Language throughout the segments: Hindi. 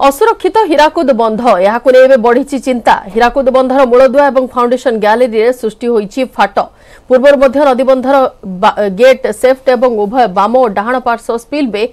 असुरक्षित हीराकुद बंध यहाकु नै बढ़ी चिंता। हीराकुद बंधर मूलदुआ और फाउंडेशन गैलेरी रे सृष्टि होईछि फाट। पूर्व मध्य नदी बंधर गेट सेफ्ट और उभय बाम और डाहाण पार्श्व स्पिलवे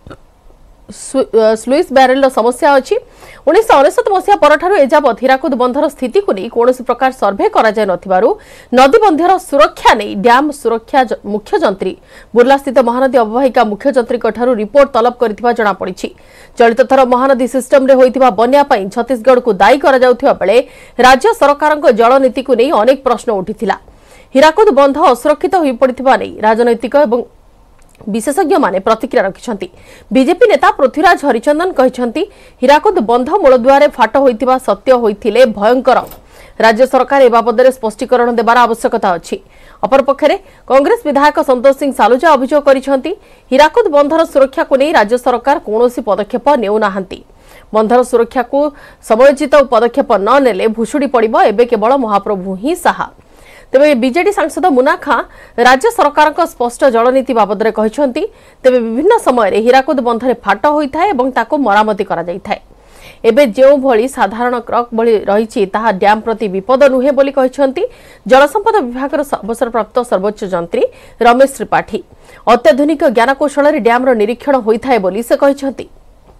स्लुइस बैरेल समस्या अच्छी। 1999 मसीहा परठारु एजावत हीराकुद बंधर स्थिति को नहीं कौन प्रकार सर्भे करा जाय नथिबारु नदी बंधर सुरक्षा नहीं डैम सुरक्षा मुख्य जंत्री बुर्ला स्थित महानदी अववाहिका मुख्य जंत्री ठारू रिपोर्ट तलब करथिबा जणा पड़िछि। चलित थर महानदी सिस्टम रे होइतिबा बन्या पई छत्तीसगढ़ को दायी करा जाउथिबा बेले राज्य सरकारक जल नीति को नहीं अनेक प्रश्न उठिथिला। हीराकुद बंध असुरक्षित होई पड़िथिबा नहीं राजनैतिक एवं विशेषज्ञ माने प्रतिक्रिया रखिछंती। बीजेपी नेता पृथ्वीराज हरिचंदन कहिछंती हीराकुद बंध मूलदुआरे फाट होइतिबा सत्य होइथिले भयंकर। राज्य सरकार ए बाबदरे स्पष्टीकरण देबार आवश्यकता अछि। अपरपक्षे कांग्रेस विधायक संतोष सिंह सालुजा अभियोग करिछंती हीराकुद बंधर सुरक्षा को नहीं राज्य सरकार कोनोसी पदक्षेप नेउ नाहंती। बंधर सुरक्षा को समयोचित पदक्षेप न नेले भुशुडी पड़िबो एबे केवल महाप्रभु ही साहा। तेबे बीजेडी सांसद मुना खां राज्य सरकार का स्पष्ट जलनीति बाबद कहते तेबे विभिन्न समय हीराकुद बंधरे फाट होता है और ताको मरामती करा जायथाय। एबे जो भली साधारण क्रक भली रही ताहा डैम प्रति विपद नुहे बोली कहते जलसंपद विभाग अवसरप्राप्त सर्वोच्च जंत्री रमेश त्रिपाठी। अत्याधुनिक ज्ञानकौशल डैम निरीक्षण होता है बोली से कहते।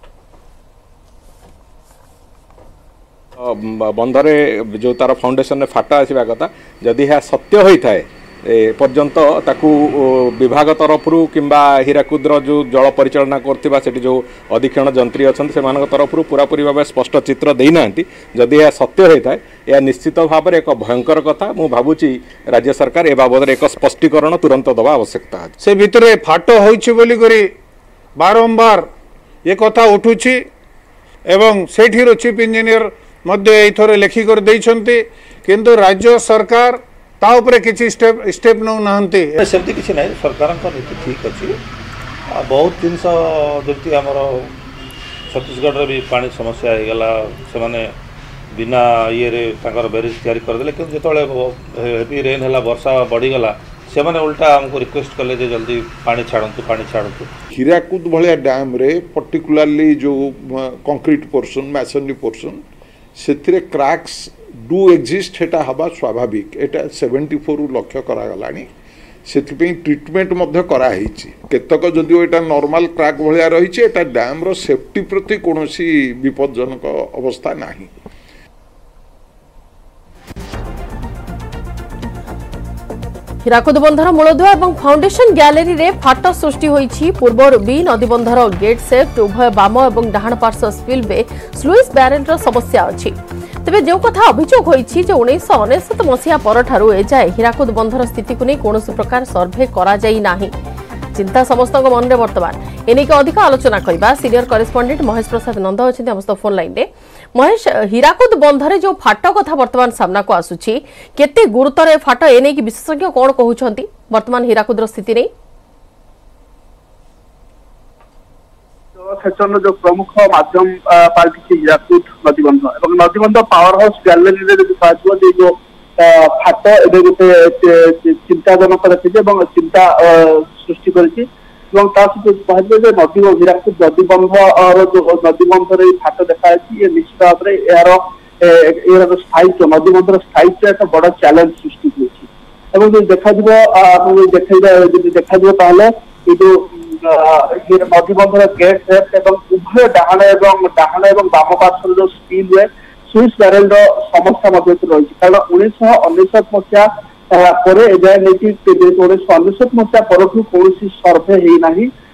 बंधरे जो तार फाउंडेशन फाट आसवा कथा जदि यह सत्य होता है पर्यंत ताकू विभाग तरफ किंबा हीराकुद्र जो जल परिचालना करथिबा सेठी जो अधीक्षण जंत्री अछन से मानक तरफ पूरापूरी भाव स्पष्ट चित्र देना जदि यह सत्य होता है यह निश्चित भाव एक भयंकर कथा। मु भावुची राज्य सरकार ए बाबद एक स्पष्टीकरण तुरंत दवा आवश्यकता है। से भितरे फाट होइछि बोली करी बारंबार ये कथा उठुछि एवं सेठीर चीफ इंजीनियर मध्य एथरे लेखिकर देइछन्ते किंतु राज्य सरकार ता उपरे किछि स्टेप नौ नाहंती। सेमती किछि नै सरकार का नीति ठीक अछि। बहुत जिनस जति हमर छत्तीसगढ़ रे भी पानी समस्या हे गला से माने बिना ये रे ताकर बैरेज तैयारी कर देले किंतु जतले हेवी रेन हला वर्षा बढ़ी गला से माने उल्टा हमको रिक्वेस्ट कले जे जल्दी पानी छाड़ंतु। हीराकुद भलिया डैम रे पर्टिकुलरली जो कंक्रीट पोर्शन मैसनरी पोर्शन से क्रैक्स डू एक्जिस्ट हेटा हवा स्वाभाविक एटा 74 लक्ष्य करा गलानी से ट्रीटमेंट मध्य करा हिची केतक जदिओ एटा नॉर्मल क्रैक भलिया रहिछि एटा डैम रो सेफ्टी प्रति कोनोसी विपदजनक अवस्था नाही। हीराकुद बंधर मूलदुआ और फाउंडेशन गैलेरी रे फाट सृष्टि होईछि। पूर्व भी नदी बंधर गेट सेफ्ट उभय बाम और डाहाण पार्श्व स्पिलवे स्लुइस बैरेल समस्या अच्छी। तेबे जो कथा अभियोग होईछि जे 1999 मसीहा परठारु एजाए हीराकुद बंधर स्थिति को नहीं कौन प्रकार सर्भे करा जाई नाही। चिंता समस्त मन में वर्तमान एनेक अधिक आलोचना करबा सीनियर करेस्पोंडेंट महेश प्रसाद नंद अछंती हमस्त फोन लाइन रे। महेश, हीराकुद बंधरे जो फाट कथा वर्तमान सामना को आसुछि केते गुरुतर फाट एने की विशेषज्ञ कोन कहउछंती वर्तमान हीराकुदर स्थिति नै? सेक्शन जो प्रमुख माध्यम पार्टी हीराकुद नदीबंध और नदीबंध पावर हाउस गैलेरी रे जो फाट एबे गोटे चिंताजनक रही चिंता सृष्टि करिछि এবং তা সହିତ କହିଲେ ଯେ ନଦୀ ଓ हीराकुद ନଦୀବନ୍ଧର जो ନଦୀବନ୍ଧରେ फाट ଦେଖାଯାଇଛି ଏ ନିଶ୍ଚିତ ଭାବରେ ଏହାର ସ୍ଥାୟିତ୍ୱ ନଦୀବନ୍ଧର ସ୍ଥାୟିତ୍ୱ ଏକ ବଡ଼ ଚ୍ୟାଲେଞ୍ଜ ସୃଷ୍ଟି କରୁଛି ଏବଂ ଯଦି ଦେଖାଯିବ ଯଦି ଦେଖାଯିବ ତାହେଲେ ଏ ଯୋଉ ନଦୀବନ୍ଧର ଗେଟ୍ ସେଫ୍ଟ ଏବଂ ଉଭୟ ଡାହାଣ ଏବଂ ବାମ ପାର୍ଶ୍ୱର ଯୋଉ ସ୍ପିଲୱେ ସୁଇସ୍ ବ୍ୟାରେଲର ସମସ୍ୟା ମଧ୍ୟ ରହିଛି କାରଣ 1999 ମସିହା पर एजाए नहीं 1999 मसीहा पर कौन सर्भे होना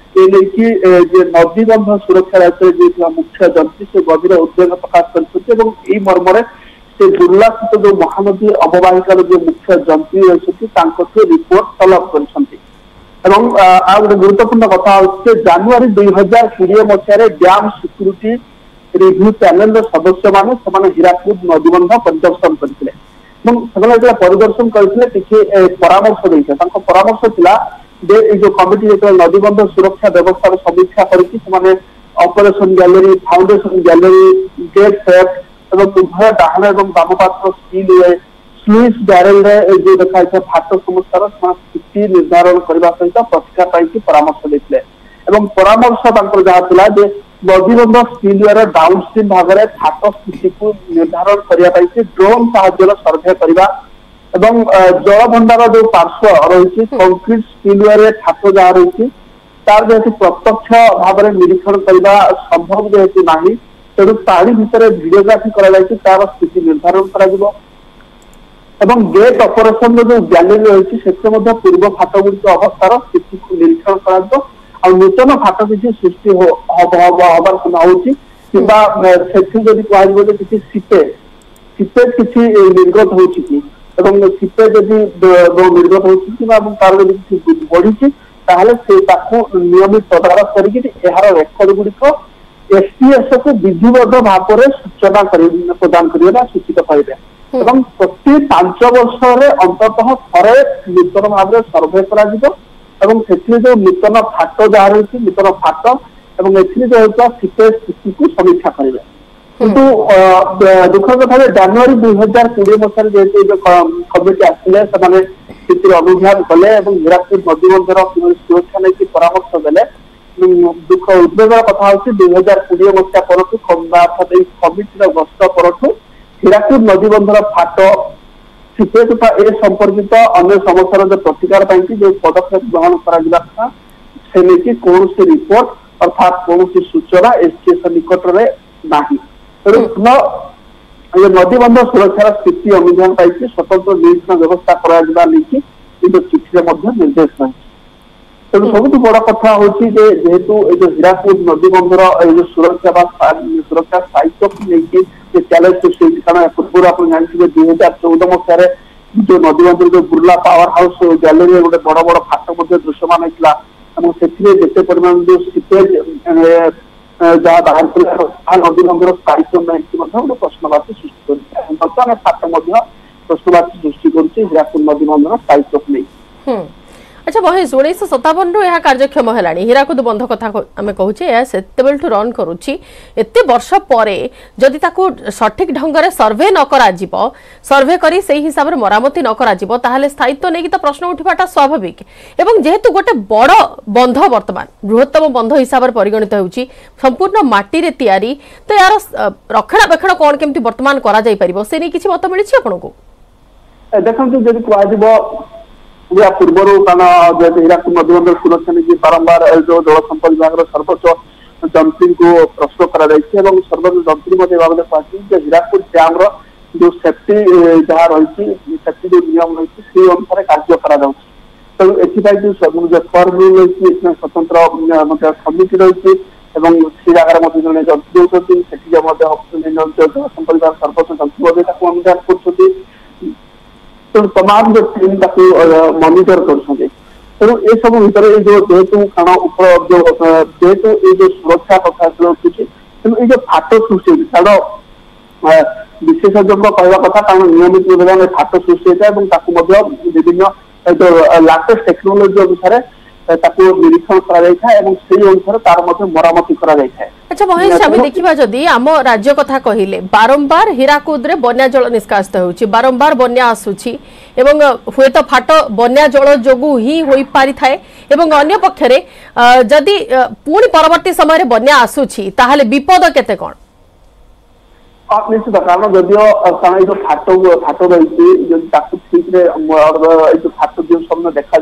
नदीबंध सुरक्षा राज्य मुख्य जंत्री से गभीर उद्वेग प्रकाश कर मर्म से बुर्ला स्थित जो महानदी अववाहिकार जो मुख्य जंत्री रही रिपोर्ट तलब कर गोटे गुरुत्वपूर्ण कथा हूँ जानुरी 2020 मसीह डैम सिक्यूरीटी रिव्यू पैनल सदस्य मैंने हीराकुद नदीबंध परिदर्शन करते परिदर्शन करते परामर्श देते परामर्श थिला जो कमिटी जो नदीबंध सुरक्षा व्यवस्था समीक्षा करके operation gallery foundation gallery gate सेफ्ट और उभय डाहाण और बाम पार्श्व स्पिलवे स्लुइस बैरेल जो देखा फाट समस्या स्थिति निर्धारण करने सहित प्रतिक्रिया परामर्श देते परामर्श जहाँ नदीबंध स्पिलवे डाउनस्ट्रीम भाग में फाट स्थिति को निर्धारण करने ड्रोन साहाय्य सर्भे करने एवं जलभंडार जो पार्श्व रही कंक्रीट स्पिलवे फाट जहाँ रही तार जेहेतु प्रत्यक्ष भाव में निरीक्षण करने संभव जेहेतु ना तेणु पानी भितर भिडियोग्राफी तार स्थिति निर्धारण कर गेट ऑपरेशन जो गैलरी रही है पूर्व फाट गुड़िक अवस्थार स्थिति को निरीक्षण कर नूतन फाट किसी सृष्टि हबार संभावना कि किसी सीपेज किसी निर्गत हो सीपेज जदि निर्गत हो बढ़ी नियमित तदारख कर रेकर्ड गुड़िक एसटीएस को विधिबद्ध भाव में सूचना प्रदान करेंगे सूचित करेंगे प्रति 5 वर्ष अंततः थे नूतन भाव में सर्भे कर जो नूतन फाट जहाँ रही नूतन फाट और जो सीपेज स्थिति को समीक्षा करेंगे किंतु दुखद कथा जनवरी 2020 मसीह जेहतु कमिटी आसिले स्थिति अनुध्यान कले हीराकुद नदीबंधर सुरक्षा नहीं परामर्श देले दुख उद्वेगर कथा हूँ 2020 मसीहा पर कमिटी गस्त पर हीराकुद नदीबंधर फाट सीपेज तथा ए संपर्कित अन्य समस्या जो प्रतिकार जो पदक्षेप ग्रहण कर कौन रिपोर्ट अर्थात कौन सूचना एसटीएस निकट में ना तेणु नदीबंध सुरक्षार स्थिति अनुध्यान पाई स्वतंत्र निरीक्षण व्यवस्था कर चिठी निर्देश रही तेणु सब बड़ कथा हूँ जेहेतु जो हीराकुद नदीबंधर सुरक्षा सुरक्षा स्थायित्व को लेकिन चैलेंज सृष्टि कारण पूर्व आप जानते 2014 मसीह जो नदीबंधर जो बुर्ला पावर हाउस गैलरी गोटे बड़ बड़ फाट दृश्यमान होता जिते परिमाण जो सीपेज जहाँ बाहर नदीबंधर स्थायित्व नहीं गोटे प्रश्नवाची सृष्टि कर फाट प्रश्नवाची सृष्टि कर नदीबंधर स्थायित्व को नहीं। अच्छा महेश 1957 यह कार्यक्षम है हीराकुद बंध कथा आम कहूचे से रन करुच्ची एत वर्ष पर जदि सठिक ढंग से सर्वे न करा सर्वे करी से हिसाब से मरामती न करा स्थायित्व नहीं तो प्रश्न उठाटा स्वाभाविक एवं जेहेतु गोटे बड़ बंध वर्तमान बृहत्तम बंध हिसाब से परिगणित होउची संपूर्ण माटी रे तैयारी तो यार रक्षणाबेक्षण कौन केमती वर्तमान करा जाई परिबो से नहीं किछि मत मिली आपको देखंतु जदि कहजिबो या पूर्वर कारण हीराकुद नदीबंधर सुरक्षा नहीं बारंबार जो जल संपद विभाग सर्वोच्च जंत्री को प्रश्न कर सर्वोच्च जंत्री कहते हीराकुद डैम जो सेफ्टी जहाँ रही सेफ्टी जो नियम रही से अनुसार कार्य करें एथपाई जो फर्म रही स्वतंत्र समिति रही से जगार जड़े जंत्री होती जल संपद विभाग सर्वोच्च जंत्री अनुधान कर तमाम जो टीम मॉनिटर कर तेणु ये सब भर जो जेहेतु कारण जेहेतु ये जो सुरक्षा कथा उठुची तेणु ये फाट सृष्टि कारण विशेषज्ञ कहवा कथा कारण नियमित भाव फाट सृष्टि होता है विभिन्न जो लाटेस्ट टेक्नोलोजी अनुसार निरीक्षण कर तार मरामती कर। अच्छा महेश आम देखा जदि आम राज्य कथा कहले बारंबार हीराकुद रे बन्या जल निष्कासित होउची बारंबार बन्या आसुची एवं हुए तो फाट बन्या जल जोगु ही होई पारि थाए एवं अन्य पक्षरे जदि पुणी परवर्ती समय रे बन्या आसुची ताहाले विपद केते कोन निश्चित कारण जदियो कारण जो फाट रही ठीक रे जो फाट जो सब देखा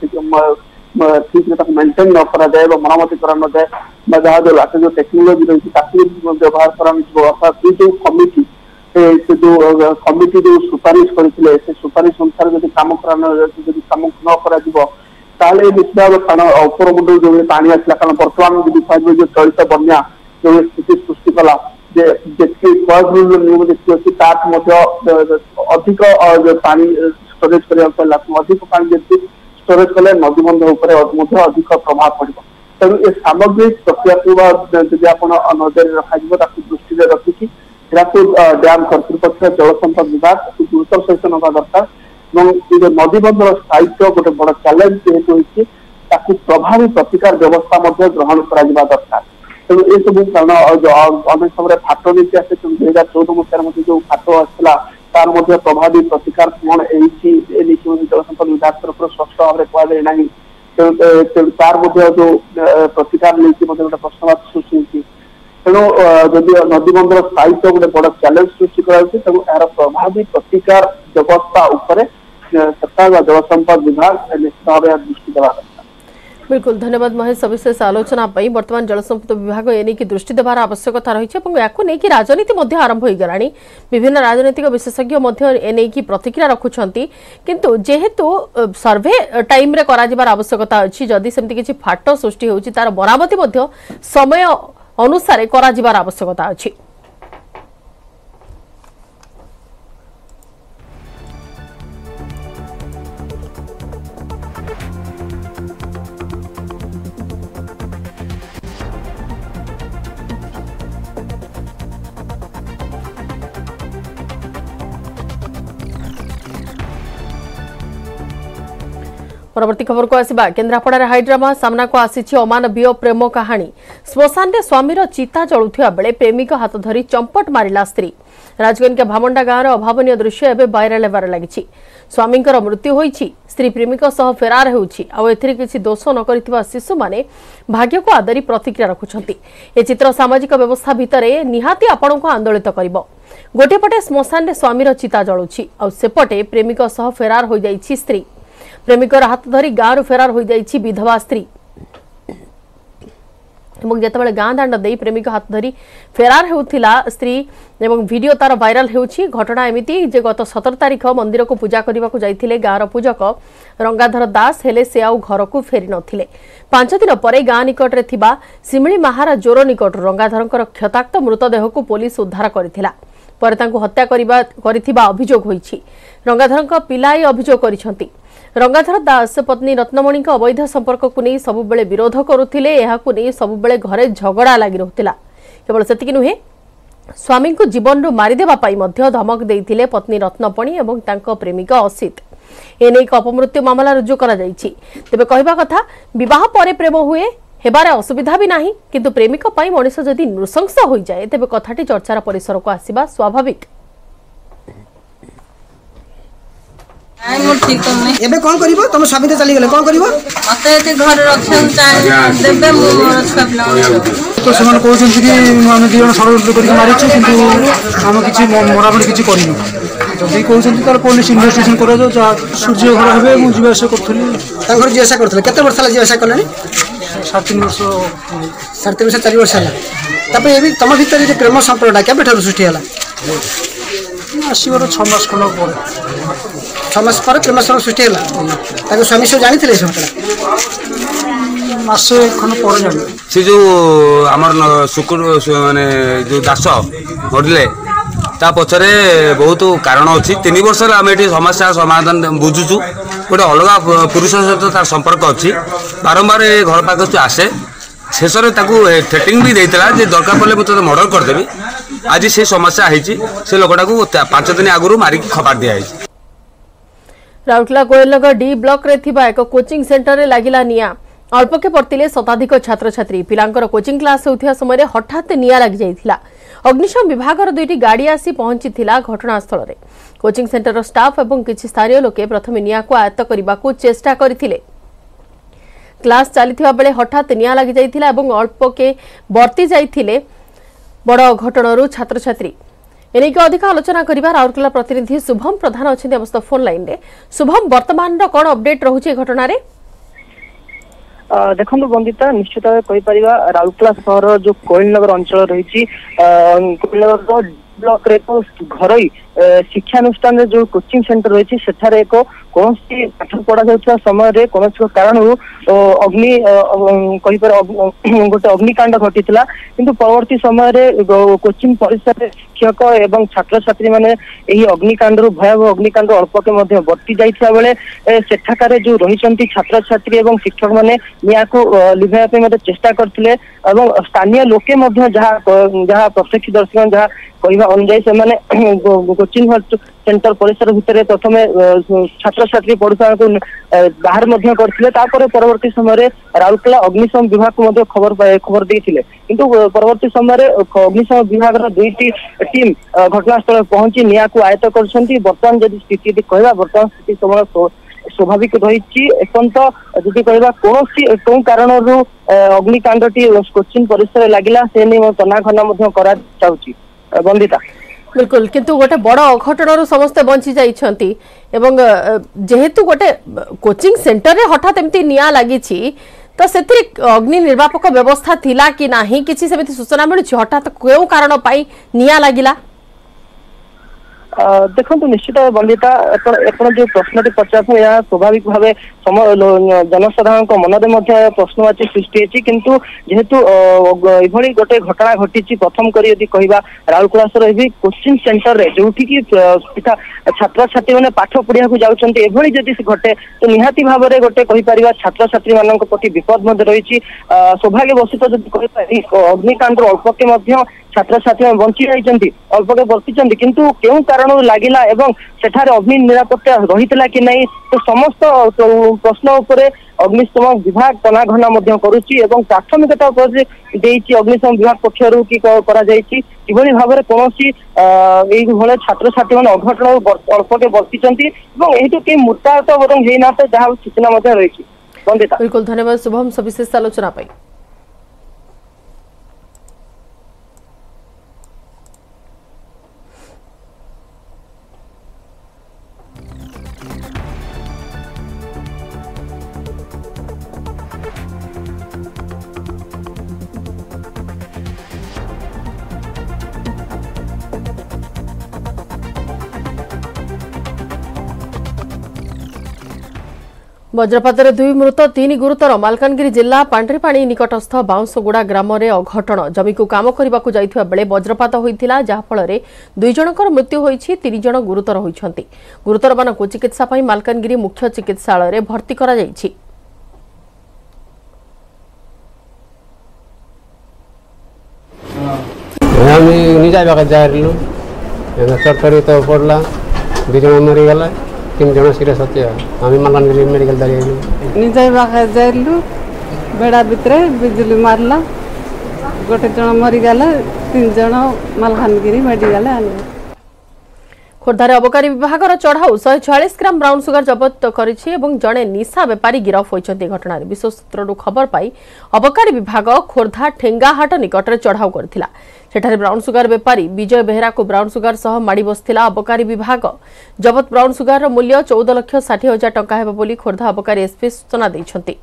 ठीक मेंटेन न करा जाए मरामती करा न जाए जहाँ जो लाटे जो टेक्नोलोजी रही व्यवहार करा अर्थात जो कमिटी जो कमिटी जो सुपारिश करते सुपारिश अनुसार जब कम कम न करा निश्चित भाव कारण अपर मुंड जो पानी आसला कारण बर्तमान जो चलित बन्या जो स्थिति सृष्टि कला नियम जी अच्छी अधिक पानी स्टोरेज करने अधिक पानी जब स्टोरेज कले नदीबंध अधिक प्रभाव पड़ो तेणु ये सामग्रिक प्रक्रिया को जब आप नजर रखा दृष्टि रखिकी हीराकुद डैम कर्तृपक्ष जल संपद विभाग गुरुतर सहित ना दरकार जो नदीबंधर स्थायित्व गोटे बड़ चैलेंज जेहेतु प्रभावी प्रतिकार व्यवस्था ग्रहण कर दरकार तेणु ये सब कारण अनेक समय फाट नीति आसे 2014 मसीह जो फाट आसला तार प्रभावी प्रतिकार कौन जल संपद विभाग तरफ स्पष्ट भाव में कहना तार जो प्रतिकार नहीं गोटे प्रश्नवाची सृष्टि जदि नदीबंधर स्थायित्व गोटे बड़ चैलेंज सृष्टि कर यार प्रभावी प्रतिकार व्यवस्था उपर सरकार जल संपद विभाग निश्चित भाव दृष्टि देवा। बिल्कुल धन्यवाद महेश सविशेष आलोचना बर्तमान जल संपद विभाग एने की दृष्टि देवार आवश्यकता रही है राजनीति आरंभ हो गला विभिन्न राजनीतिक विशेषज्ञ एने की प्रतिक्रिया रखुंट किंतु जेहेतु सर्वे टाइम रे करार आवश्यकता अच्छी जदि सेमती किसी फाट सृष्टि होची तार मरामती समय अनुसार करार आवश्यकता अच्छी। परवर्ती खबर को आसिबा केन्द्रापड़ा हाईड्रामा सामना को आसी अमानवीय प्रेम कहानी श्मशान रे स्वामीर चिता जलुथिया बेले प्रेमिक हाथ धरी चंपट मारिला स्त्री राजगंज भामंडा गाँव अभावन दृश्य एवं भाइराल होबार लगी स्वामी मृत्यु होईछि स्त्री प्रेमिक सह फेरार होउछि आ एथिरे किछि दोष न करितबा शिशु माने भाग्य को आदरी प्रतिक्रिया रखुछंती ए चित्र सामाजिक व्यवस्था भितरे निहाती आपण को आंदोलित करिवो गोटे पटे श्मशान रे स्वामीर चिता जलुछि आ सेपटे प्रेमिक सह फेरार हो जाइछि स्त्री प्रेमिकर हाथ धरी गाँव फेरार हो जाइछि विधवा स्त्री जितेबाला गाँ दाण्ड दे प्रेमिक हाथ धरी फेरार होउथिला स्त्री एवं वीडियो तार वायरल होउछि घटना एमिति जे गत 17 तारिख मंदिर को पूजा करने को जाइथिले गाँर पूजक रंगाधर दास हेले से आउ घर को फेरी नथिले 5 दिन पर गाँ निकट रे थिबा सिमिली महारा जोर निकट रंगाधरंकर क्षताक्त मृतदेह को पुलिस उद्धार करथिला पर तांको हत्या करिथिबा अभियोग होईछि रंगाधरंक पिलाई अभियोग करिसंती रंगाधर दास पत्नी रत्नमणि अवैध संपर्क को नहीं सबुबले विरोध करुथिले एहाकु नहीं सबुबले घरे झगड़ा लागि रहुथिला केवल सेतिकि नुहे स्वामी को जीवन रु मारिदेबा पाई मध्य धमक देइथिले पत्नी रत्नमणि एवं तांको प्रेमिक असित एने एक अपमृत्यु मामला रुजु करा जाइछि तबे कहबा कथा विवाह परे प्रेम हुए हेबारे असुविधा भी नाही किंतु प्रेमिक पाई मनुष्य जदि नृशंस होई जाए तबे कथाटी चर्चार परिसर को आसीबा स्वाभाविक। एबे कौन करिवो तुम स्वामी चली गले कौन करिवो मते एते घर रखन चाहे देबे मो छपला तो समान कहउछन कि हम जीवन षडयंत्र करि मारिछु किंतु हम किछि मराबडी किछि करिनु जदि कहउछन तार पुलिस इन्वेस्टिगेशन करा जो सूर्य घर हेबे मु जीवास करथली तांगर जीवास करथले केते वर्ष ला जीवास करलनी 7 वर्ष 4 वर्ष ला तपे एबी तम भीतर जे प्रेम संपर्कटा केबे ठर सृष्टि हला आसीवर 6 मास खन पर 6 मास पर प्रेम संपर्क सृष्टि हला ताको स्वामी सब जानि थिले मासे खन पर जानि से जो हमर शुक्र माने जो दास मरले ता पछरे बहुत कारण अछि 3 वर्ष आम ये समस्या समाधान बुझुचु गोटे अलग पुरुष सहित तार संपर्क अच्छी बारंबार घर पाक आसे शेष में थ्रेटिंग भी देता जे दरकार पड़े मुझे मर्डर करदेवी आज से समस्या से लोकटा को 5 दिन आगु मारिक खबर दिखाई। राउरकेला कोयलनगर डी ब्लॉक रे थिबा एक कोचिंग सेंटर रे लागिला निया अल्पके पड़तिले शताधिक छात्र छात्री पिलांकर कोचिंग क्लास होथिया समय हठात निया लागि जाइथिला अग्निशम विभागर 2टी गाड़ी आसी पहुंचीथिला घटनास्थल रे कोचिंग सेंटर स्टाफ एवं किछि स्थानीय लोके प्रथम निया को आयत्त करबाकू चेष्टा करथिले क्लास चलीथिबा बेले हठात निया लागि जाइथिला एवं अल्पके बर्ती जाइथिले बड़ घटनारू छात्र छात्री एने के अधिक आलोचना करिबा राउरकेला प्रतिनिधि शुभम प्रधान अछि अवस्था फोन लाइन रे शुभम वर्तमान रो कोन अपडेट रहउछि घटना रे देखो बंदिता निश्चित भाव कही राउरकेला सहर जो कोइलनगर अंचल रही कोइलनगर ब्लॉक रे तो घर शिक्षानुष्ठान जो कोचिंग सेंटर रही सेठारे एक कौन पाठ पढ़ा जाउथवा समय रे कौन कारण अग्नि गोटे अग्निकांड घटीला किंतु परवर्ती समय रे कोचिंग परिसर शिक्षक एवं छात्र छात्री माने एही अग्निकांड रु भयावह अग्निकांड अल्पके मध्ये बर्ती जाइथिया बेले सेठाकारे जो रहिसंती छात्र छात्री एवं शिक्षक माने निया को लिभाया पे मध्ये चेष्टा करथिले एवं स्थानीय लोके मध्ये जहा प्रत्यक्षदर्शी जहा कहवा अनुजाई से माने कोचिंग सेंटर परिसर भितर प्रथम छात्र छात्री पढ़ुआ को बाहर परवर्ती समय राउरकेला अग्निशम विभाग को खबर देते किंतु परवर्ती समय अग्निशम विभाग 2टी टीम घटनास्थल पहुंची निया को आयत्त कर बर्तमान जदि स्थिति कहवा बर्तमान स्थिति समय स्वाभाविक रही एकांत जदि कहवा कौन कौ कारण अग्निकांडटी कोचिन परिसर लगिला से नहीं तनाघना करा चाहूची बंदिता बिल्कुल किंतु गोटे बड़ अघटन समस्ते बंची जाइछंती एवं जेहेतु गोटे कोचिंग सेंटर रे हठात एमती निया लागि तो से अग्नि निर्वापक व्यवस्था थिला कि नाही किछि सेमिति सूचना मिलुछि हठात केउ कारण पाई निया लागिला देखो निश्चित बंदिता जो प्रश्न पचार यह स्वाभाविक भाव जनसाधारण मन प्रश्नवाची सृष्टि होती किंतु जेहेतु ये गोटे घटना घटी प्रथम करी कहवा राउरकेला कोचिंग सेंटर रे जो छात्र छात्री मैंने पाठ पढ़िया जाऊँगी जदि घटे तो निहाती भाव में गोटे कहीपर छात्र छात्री मान प्रति विपद रही सौभाग्यवशित जदि अग्निकांड अल्पके छात्र छात्री बंची जाइछन्ति अल्पके बंची किंतु केउ कारण लागिला एवं सेठारे अग्नि निरापत्ता रहितला कि नहीं तो समस्त प्रश्न उपरे अग्निशम विभाग तनाघना मध्य करुछि एवं प्राथमिकता देइछि अग्निशम विभाग पक्षरु कि करा जाइछि किभଳି भाबरे कोनोसी एई भले छात्र छात्री मन अघटन अल्पके बंचिछन्ति एवं एहितो के मृताहत बरं हेना तो जहा सूचना मध्य रहिछि बंदिता बिल्कुल धन्यवाद शुभम सविशेष आलोचना पाई वज्रपात दुई मृत तीन गुरुतर मालकानगिरी जिला पांड्रीपाणी निकटस्थ बाउंसगुड़ा ग्राम में अघटन जमी को काम करने जाइथिबा बेले वज्रपात होइथिला जहाफल दुई जनकर मृत्यु होइछि 3 जन गुरुतर होइछन्ति गुरुतर मानक चिकित्सा पई मालकानगिरी मुख्य चिकित्सालय रे भर्ती करा जाइछि हामी निजाइबाका जाइरलु सरकारी तो पड़ला 2 जन मरि गला 3 जन सीरियस होती आम मालकानगिरी मेडिकल निजाइबाका जाइलु बेड़ा भितर बिजुली मारला गोटे जन मरीगला 3 जन मालकानगिरी मेडिकल आने खोर्धार अबकारी विभाग चढ़ाऊ 146 ग्राम ब्राउन सुगर जबत करिछि एवं जड़े निशा बेपारी गिरफ होइछन्ति घटना विश्व सूत्रु खबर पाई अबकारी विभाग खोर्धा ठेंगाहाट निकट में चढ़ाऊ करथिला सेठारे ब्राउन सुगर बेपारी विजय बेहरा को ब्राउन सुगर सह माड़ी बसथिला अबकारी विभाग जबत ब्राउन सुगर रो मूल्य 14,60,000 टंका हेबो बोली खोर्धा अबकारी एसपी सूचना दैछन्ति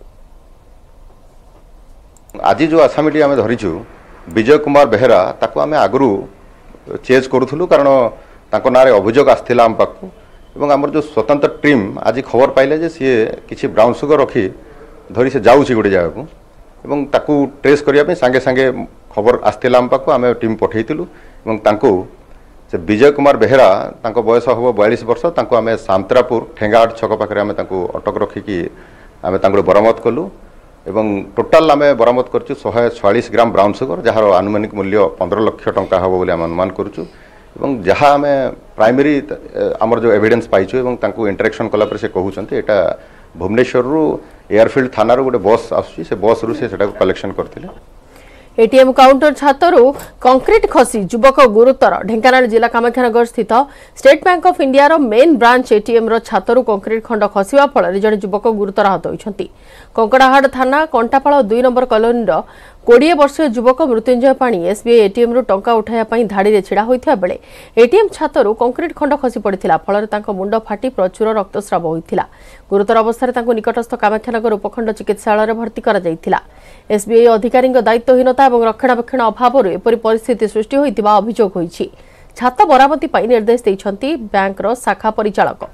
आज जो आसामीटी आम धरीचु विजय कुमार बेहरा ताको आम आगु चेज करूँ कारण ताको नारे अभियोग आसला आम पाखु एवं आमर जो स्वतंत्र टीम आज खबर पाइले जे सी किसी ब्राउन सुगर रखी धरी से जाऊँगी गोटे जगह को एवं ताकू ट्रेस करने सांगे सांगे खबर आसला आम पाखु आम टीम पठेलु से विजय कुमार बेहरा तांको बयस हम 42 वर्ष तांको आम सांतरापुर ठेंगाहाट छक पाखे आम अटक रखिकी आम बरामद कलु एवं टोटाल आम बरामद कर 146 ग्राम ब्राउन सुगर जार आनुमानिक मूल्य 15 लाख टंका हम बोली आम अनुमान करुचु एवं जहाँ आम प्राइमरी आमर जो एविडेंस पाइछु एवं तांको इंटरेक्शन कलापर से कहउछन्ते एटा भुवनेश्वर रु एयरफील्ड थाना गोटे बस आसुची से बस रु से कलेक्शन करथिले एटीएम काउंटर छातरू कंक्रीट खसी युवक गुरुतर ढेंकानाल जिला कामाख्यानगर स्थित स्टेट बैंक ऑफ इंडिया रो मेन ब्रांच एटीएम रो छातरू कंक्रीट खंड खसिबा फल जड़े युवक गुरुतर आहत होइछन्ति कंकड़ाहाट थाना कंटापाଳ 2 नंबर कॉलोनी रो 20 वर्षीय युवक मृत्युंजय पाणी एसबीआई एटीएम रू टंका उठाया पई धाड़ी रे छिड़ा होइथिया बेले एटीएम छातरू कंक्रीट खंड खसी पड़िथिला फल तांको मुंड फाटी प्रचुर रक्तस्राव होइथिला गुरुतर अवस्था तांको निकटस्थ कामाख्यानगर उपखंड चिकित्सालय रे भर्ती करा जाइथिला एसबीआई अधिकारी दायित्वहीनता और रक्षणाबेक्षण अभाव एपरी परिस्थिति सृष्टि होइतिबा अभियोग होइछि छात मरामती पई निर्देश दैछन्ति बैंक रो शाखा परिचालक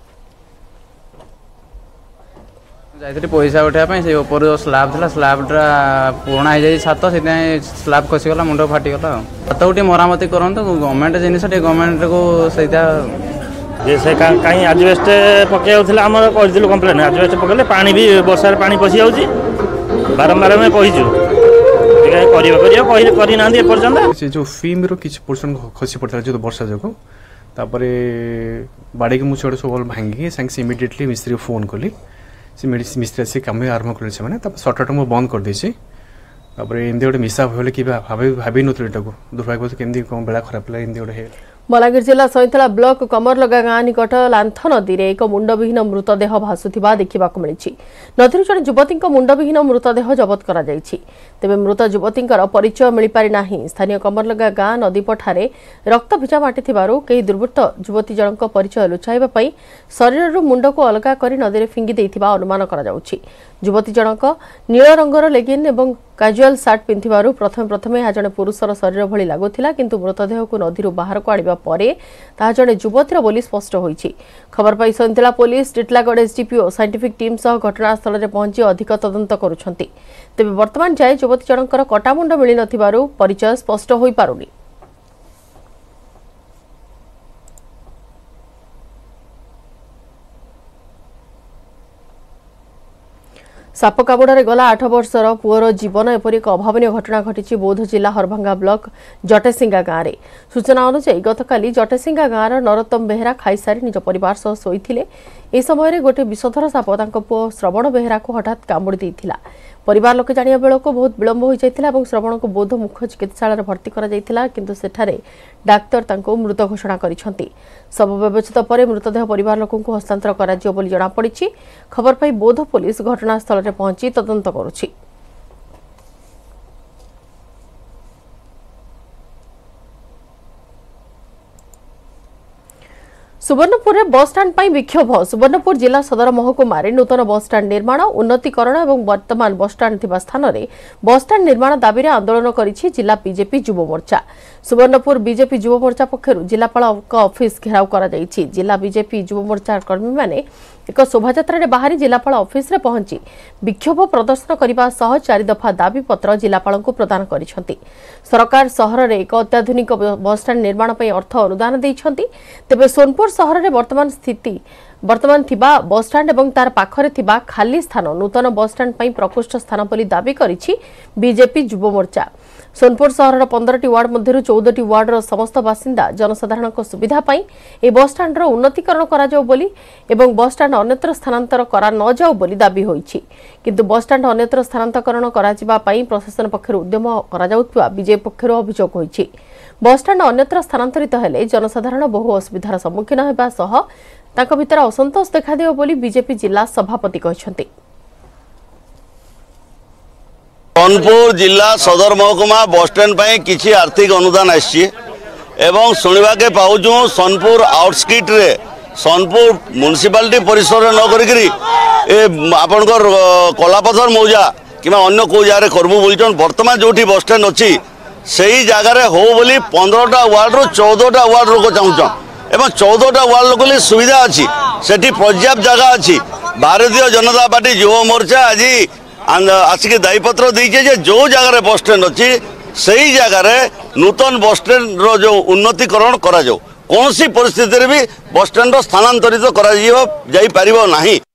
जाइतरी पैसा उठाया से ऊपर जो स्लाब था स्लाबटा पुराणा हो जाए छात से स्लाब खसीगला मुंड फाटीगला छात गोटे मरामती करते गवर्नमेंट जिनिस गवर्नमेंट को सहीटा से कहीं आजबेस्ट पकड़ आम कर कम्प्लेन आजबेस्ट पकड़े पा भी वर्षा पानी पशि जाऊँगी बारंबार आम कहीचु से जो फिल्म रो किछ पोर्शन खसी पड़ता जो वर्षा जो तापर बाड़ी के मुझे सब भांगिकी सांगे इमिडिएटली मिस्त्री को फोन कली से मिस्त्री से काम आरम्भ कले सर्टट मुझे बंद कर देसी एमती गोटे मिसा भाई कि भाभी नी दुर्भाग्य केमती कौन बेला खराब लगे एमती गोटे बलांगीर जिला सईतला ब्लॉक कमरलगा गाँ निकट लांथ नदी में एक मुंडविहीन मृतदेह भासुवा देखा मिली। नदी जड़े युवती मुंडविहीन मृतदेह जबत कर तेज मृत युवती परिचय मिल पारिना। स्थानीय कमरलगा गाँ नदी पठारे रक्त भिजा माटी कई दुर्वृत्त युवती जनक परिचय लुचाइवाई शरीर मुंड को अलग कर नदी में फिंगी देथिबा अनुमान करा जाउछि। युवती जनक नील रंगर लेगिन एवं काजुआल सार्ट पिंधिबारु प्रथमे यहाँ जड़े पुरुषर शरीर भली लगुथिला, किंतु मृतदेह को नदी बाहर को आनिबा परे ताहा जड़े युवतीर बोली स्पष्ट होईछि। खबर पाई Saintala police Titlagarh SDPO scientific team सह घटनास्थल में पहुंची अधिक तदंत करुछंती। तेबे वर्तमान जाए युवती जनकर कटामुंड मिली नथिबारु परिचय स्पष्ट होई पारुनी। साप कामुड़े गला 8 वर्षर पुअर जीवन एपरी एक अभावन घटना घटी बौद्ध जिला हरभंगा ब्लॉक जटेसिंगा गाँव में। सूचना अनुसार गतकाली जटेसिंगा गाँवर नरोत्तम बेहेरा खाईसारी निज परिवार सह शोइथिले। ए समय गोटे विषधर साप तांको पुओ श्रवण बेहेरा को हठात कामुड़ी देइथिला। परिवार लोके जानिया बेलको बहुत विलंब हो जाइथिला एवं श्रवण को बौद्ध मुख्य चिकित्सालय में भर्ती करा जाइथिला, किंतु सेठारे डाक्तर तांको मृत घोषणा करिसंती। शव व्यवस्थित पर मृतदेह परिवार लोकों को हस्तांतर करा जियो बोली जणा पड़िछि। खबर पाई बौद्ध पुलिस घटनास्थल में पहुंची तदंत करुछि। सुवर्णपुर में बस स्टाण्ड पर विक्षोभ। सुवर्णपुर जिला सदर महकुमा नूतन बस स्टाण्ड निर्माण उन्नतीकरण और वर्तमान बस स्टाण्ड थिबा स्थान रे बस स्टाण्ड निर्माण दाबी रे आंदोलन करिछि जिला बीजेपी युव मोर्चा। सुवर्णपुर बीजेपी युव मोर्चा पक्षरु जिलापाल ऑफिस घेराव करा जाइछि। जिला बीजेपी युव मोर्चा कर्मी माने एक शोभायात्रा रे बाहरी जिलापाल ऑफिस रे पहुंची विक्षोभ प्रदर्शन करने सह 4 दफा दाबी पत्र जिलापाल को प्रदान करिसंती। सरकार सहर रे एक अत्याधुनिक बस स्टाण्ड निर्माण पई अर्थ अनुदान दैछंती। तेबे सोनपुर सहर रे वर्तमान थिबा बस स्टाण्ड एवं तार पाखरे थिबा खाली स्थान नूतन बस स्टाण्ड पई प्रकोष्ठ स्थान बोली दाबी करिछि बीजेपी युव मोर्चा। सोनपुर सहर 15टी वार्ड मध्यरु 14टी वार्डर समस्त बासिंदा जनसाधारण सुविधा पाई ए बस स्टाण्ड उन्नतीकरण करा जाऊ बोली एवं बस स्टाण्ड अन्यत्र स्थानांतर करा न जाऊ बोली दाबी होईछि, किंतु बस स्टाण्ड अन्यत्र स्थानांतरण करा जिबा पाई प्रशासन पक्षरु उद्यम करा जाउतबा बीजेपी पक्षरु अभियोग होईछि। बस स्टाण्ड अन्यत्र स्थानांतरित हेले जनसाधारण बहु असुविधार सम्मुखीन हेबा सह तांको भितर असंतोष देखा देव बोली बीजेपी जिला सभापति कहछंती। सोनपुर जिला सदर महकुमा बस स्टैंड पर किसी आर्थिक अनुदान आसी एवं शुणा के पाऊँ सोनपुर आउटस्किट रे सोनपुर म्युनिसिपालिटी परिसर न करी आपणकर कलापथर मौजा कि अन्य कौ जगह करबू बोलछन। वर्तमान जो बस स्टैंड अच्छी से ही जगार हो बोली 15टा वार्ड रू 14टा वार्ड लोक चाहून एवं 14टा वार्ड लोक सुविधा अच्छी सेठी पर्याप्त जगह अच्छी। भारतीय जनता पार्टी युव मोर्चा आज आसिक दायीपत्र देजे जो जगार बस स्टैंड अच्छी से ही जगार नूतन बस स्टैंड रो जो उन्नतीकरण करा जाओ। कौन सी परिस्थिति भी बस स्टैंड स्थानांतरित करा जाई परिबो नाही।